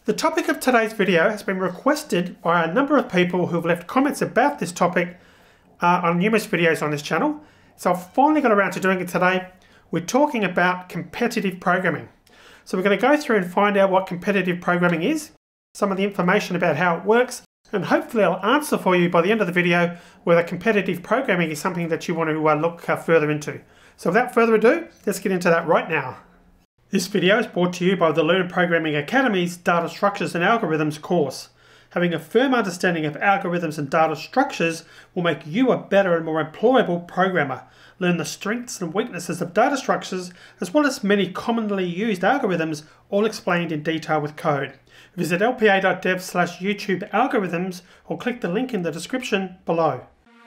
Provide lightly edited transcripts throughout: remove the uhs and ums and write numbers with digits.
The topic of today's video has been requested by a number of people who've left comments about this topic on numerous videos on this channel. So I've finally got around to doing it today. We're talking about competitive programming. So we're going to go through and find out what competitive programming is, some of the information about how it works, and hopefully I'll answer for you by the end of the video whether competitive programming is something that you want to look further into. So without further ado, let's get into that right now. This video is brought to you by the Learn Programming Academy's Data Structures and Algorithms course. Having a firm understanding of algorithms and data structures will make you a better and more employable programmer. Learn the strengths and weaknesses of data structures as well as many commonly used algorithms, all explained in detail with code. Visit lpa.dev/YouTube algorithms or click the link in the description below.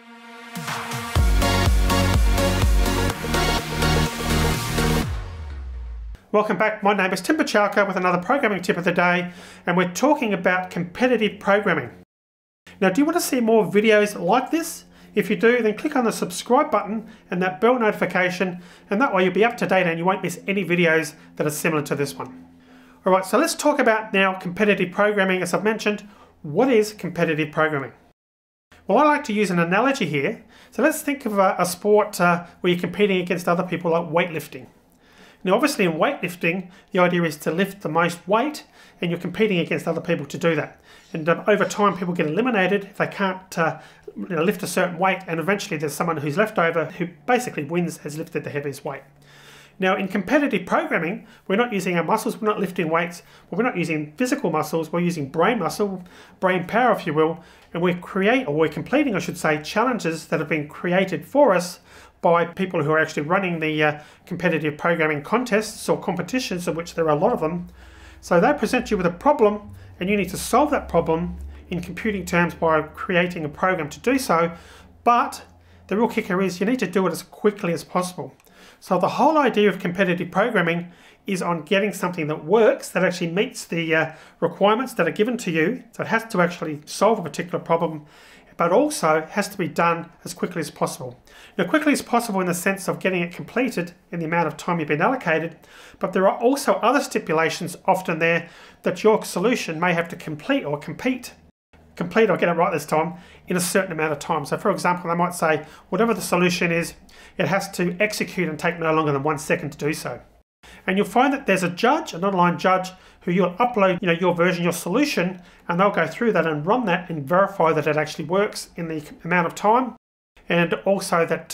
Welcome back, my name is Tim Buchalka with another programming tip of the day, and we're talking about competitive programming. Now, do you want to see more videos like this? If you do, then click on the subscribe button and that bell notification, and that way you'll be up to date and you won't miss any videos that are similar to this one. Alright, so let's talk about now competitive programming. As I've mentioned, what is competitive programming? Well, I like to use an analogy here. So let's think of a sport where you're competing against other people, like weightlifting. Now obviously in weightlifting, the idea is to lift the most weight, and you're competing against other people to do that. And over time people get eliminated if they can't lift a certain weight, and eventually there's someone who's left over who basically wins, has lifted the heaviest weight. Now in competitive programming, we're not using our muscles, we're not lifting weights, we're not using physical muscles, we're using brain muscle, brain power if you will, and we're completing, I should say, challenges that have been created for us by people who are actually running the competitive programming contests or competitions, of which there are a lot of them. So they present you with a problem and you need to solve that problem in computing terms by creating a program to do so, but the real kicker is you need to do it as quickly as possible. So the whole idea of competitive programming is on getting something that works, that actually meets the requirements that are given to you. So it has to actually solve a particular problem, but also has to be done as quickly as possible. Now, quickly as possible in the sense of getting it completed in the amount of time you've been allocated, but there are also other stipulations often there that your solution may have to complete, I'll get it right this time, in a certain amount of time. So for example, they might say, whatever the solution is, it has to execute and take no longer than 1 second to do so. And you'll find that there's a judge, an online judge, who you'll upload your version, your solution, and they'll go through that and run that and verify that it actually works in the amount of time, and also that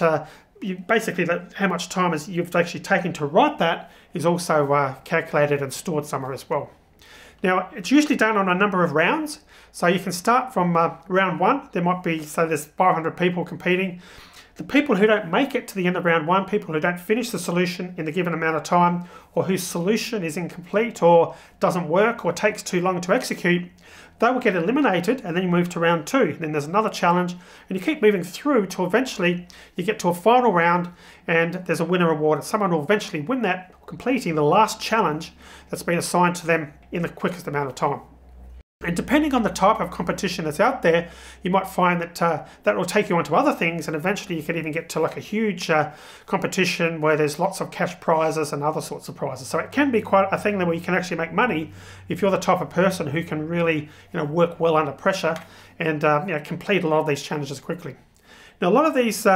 how much time you've actually taken to write that is also calculated and stored somewhere as well. Now, it's usually done on a number of rounds, so you can start from round one. There might be, say there's 500 people competing. The people who don't make it to the end of round one, people who don't finish the solution in the given amount of time, or whose solution is incomplete or doesn't work or takes too long to execute, they will get eliminated, and then you move to round two. Then there's another challenge, and you keep moving through till eventually you get to a final round and there's a winner awarded. Someone will eventually win that, completing the last challenge that's been assigned to them in the quickest amount of time. And depending on the type of competition that's out there, you might find that that will take you onto other things, and eventually you can even get to like a huge competition where there's lots of cash prizes and other sorts of prizes. So it can be quite a thing where you can actually make money if you're the type of person who can really work well under pressure and complete a lot of these challenges quickly. Now, a lot of these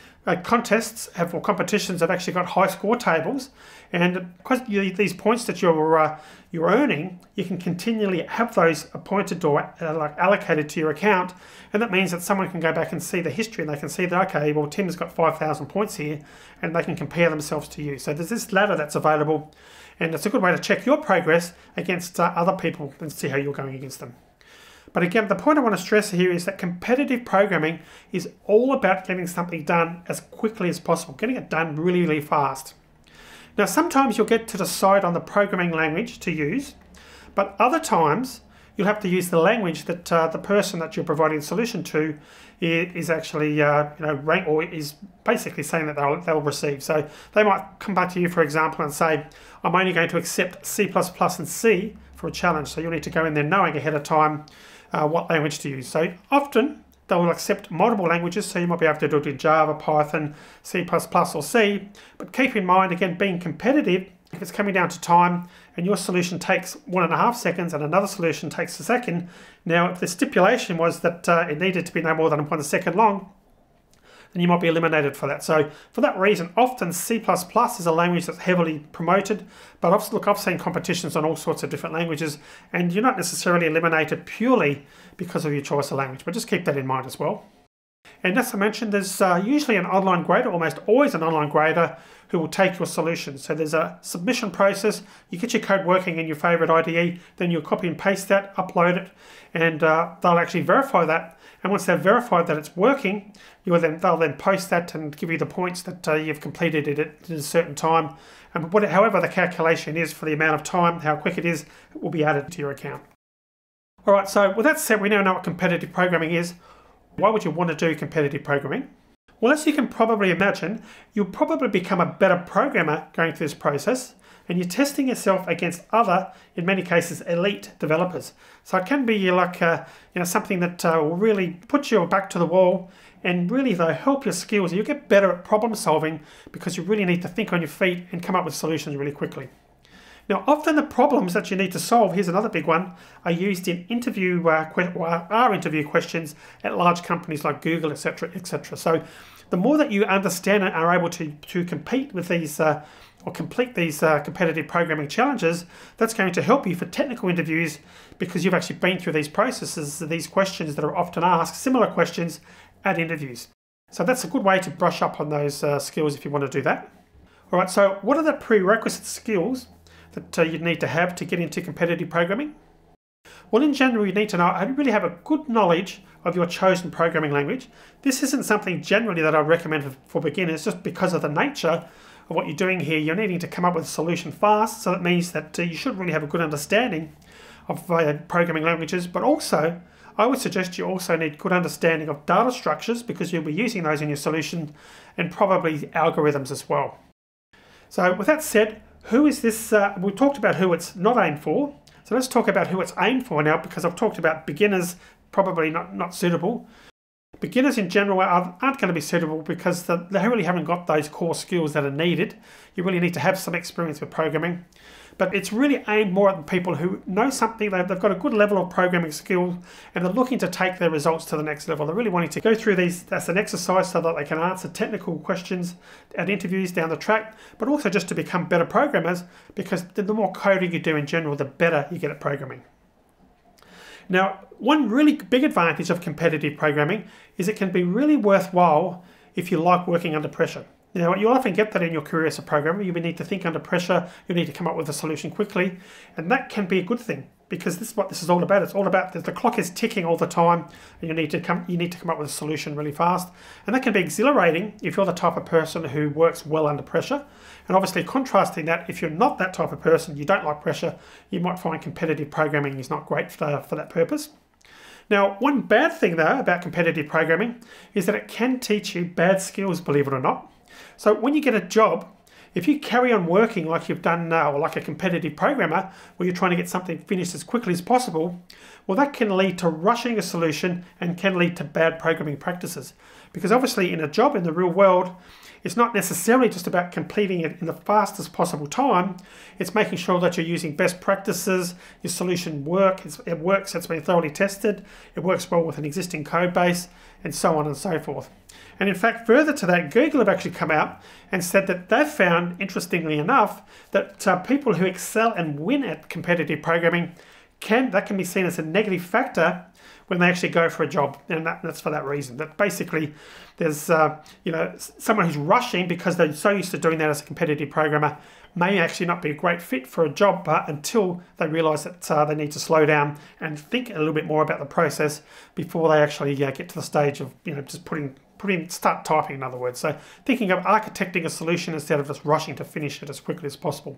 contests or competitions have actually got high score tables, and because these points that you're earning, you can continually have those appointed or allocated to your account, and that means that someone can go back and see the history, and they can see that, okay, well, Tim's got 5,000 points here, and they can compare themselves to you. So there's this ladder that's available, and it's a good way to check your progress against other people and see how you're going against them. But again, the point I want to stress here is that competitive programming is all about getting something done as quickly as possible, getting it done really, really fast. Now, sometimes you'll get to decide on the programming language to use, but other times you'll have to use the language that the person that you're providing the solution to is actually rank, or is basically saying that they'll receive. So they might come back to you, for example, and say, I'm only going to accept C++ and C for a challenge. So you'll need to go in there knowing ahead of time what language to use. So often they will accept multiple languages, so you might be able to do it in Java, Python, C++ or C, but keep in mind, again, being competitive, If it's coming down to time and your solution takes 1.5 seconds and another solution takes a second, now if the stipulation was that it needed to be no more than 1 second long, then you might be eliminated for that. So for that reason, often C++ is a language that's heavily promoted, but I've seen competitions on all sorts of different languages, and you're not necessarily eliminated purely because of your choice of language, but just keep that in mind as well. And as I mentioned, there's usually an online grader, almost always an online grader, who will take your solution. So there's a submission process. You get your code working in your favorite IDE, then you'll copy and paste that, upload it, and they'll actually verify that. And once they've verified that it's working, they'll then post that and give you the points that you've completed it at a certain time. And however the calculation is for the amount of time, how quick it is, it will be added to your account. All right, so with that said, we now know what competitive programming is. Why would you want to do competitive programming? Well, as you can probably imagine, you'll probably become a better programmer going through this process, and you're testing yourself against other, in many cases, elite developers. So it can be like something that will really put your back to the wall and really help your skills. You'll get better at problem solving because you really need to think on your feet and come up with solutions really quickly. Now, often the problems that you need to solve, here's another big one, are used in interview questions at large companies like Google, etc., etc. So the more that you understand and are able to compete with these or complete these competitive programming challenges, that's going to help you for technical interviews because you've actually been through these processes, these questions that are often asked, similar questions at interviews. So that's a good way to brush up on those skills if you want to do that. All right, so what are the prerequisite skills that you'd need to have to get into competitive programming? Well, in general, you need to really have a good knowledge of your chosen programming language. This isn't something generally that I recommend for beginners just because of the nature of what you're doing here. You're needing to come up with a solution fast, so that means that you should really have a good understanding of programming languages, but also I would suggest you also need good understanding of data structures because you'll be using those in your solution, and probably algorithms as well. So with that said, who is this? We talked about who it's not aimed for. So let's talk about who it's aimed for now, because I've talked about beginners probably not suitable. Beginners in general aren't going to be suitable because they really haven't got those core skills that are needed. You really need to have some experience with programming. But it's really aimed more at the people who know something, they've got a good level of programming skill, and they're looking to take their results to the next level. They're really wanting to go through these as an exercise so that they can answer technical questions at interviews down the track, but also just to become better programmers, because the more coding you do in general, the better you get at programming. Now, one really big advantage of competitive programming is it can be really worthwhile if you like working under pressure. Now, you'll often get that in your career as a programmer. You need to think under pressure, you need to come up with a solution quickly, and that can be a good thing because this is what this is all about. It's all about the clock is ticking all the time, and you need to come up with a solution really fast. And that can be exhilarating if you're the type of person who works well under pressure. And obviously contrasting that, if you're not that type of person, you don't like pressure, you might find competitive programming is not great for that purpose. Now, one bad thing though about competitive programming is that it can teach you bad skills, believe it or not. So when you get a job, if you carry on working like you've done now, or like a competitive programmer, where you're trying to get something finished as quickly as possible, well, that can lead to rushing a solution and can lead to bad programming practices. Because obviously in a job in the real world, it's not necessarily just about completing it in the fastest possible time. It's making sure that you're using best practices, your solution works, it's been thoroughly tested, it works well with an existing code base, and so on and so forth. And in fact, further to that, Google have actually come out and said that they've found, interestingly enough, that people who excel and win at competitive programming that can be seen as a negative factor when they actually go for a job, and that's for that reason. That basically there's someone who's rushing because they're so used to doing that as a competitive programmer may actually not be a great fit for a job until they realise that they need to slow down and think a little bit more about the process before they actually get to the stage of just start typing, in other words. So thinking of architecting a solution instead of just rushing to finish it as quickly as possible.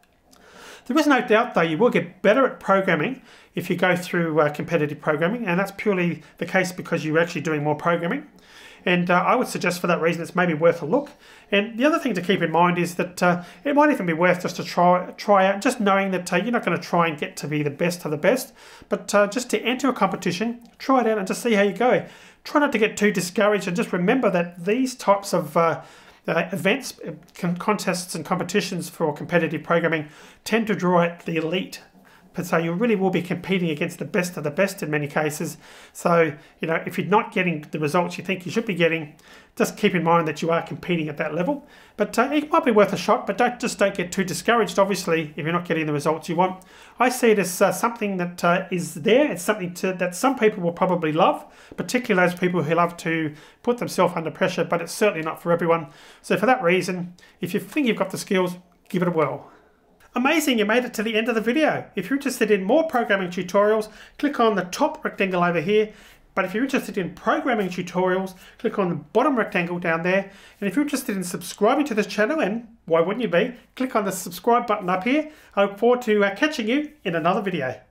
There is no doubt, though, you will get better at programming if you go through competitive programming, and that's purely the case because you're actually doing more programming. And I would suggest for that reason it's maybe worth a look. And the other thing to keep in mind is that it might even be worth just to try out, just knowing that you're not going to try and get to be the best of the best, but just to enter a competition, try it out and just see how you go. Try not to get too discouraged, and just remember that these types of events, contests and competitions for competitive programming tend to draw out the elite. So you really will be competing against the best of the best in many cases. So, if you're not getting the results you think you should be getting, just keep in mind that you are competing at that level. But it might be worth a shot, but don't get too discouraged, obviously, if you're not getting the results you want. I see it as something that is there. It's something that some people will probably love, particularly those people who love to put themselves under pressure, but it's certainly not for everyone. So for that reason, if you think you've got the skills, give it a whirl. Amazing, you made it to the end of the video. If you're interested in more programming tutorials, click on the top rectangle over here. But if you're interested in programming tutorials, click on the bottom rectangle down there. And if you're interested in subscribing to this channel, and why wouldn't you be, click on the subscribe button up here. I look forward to catching you in another video.